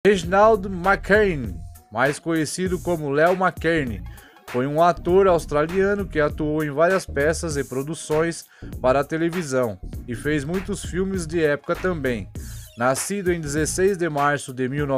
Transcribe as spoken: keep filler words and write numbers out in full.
Reginald McKern, mais conhecido como Léo McKern, foi um ator australiano que atuou em várias peças e produções para a televisão e fez muitos filmes de época também. Nascido em dezesseis de março de mil novecentos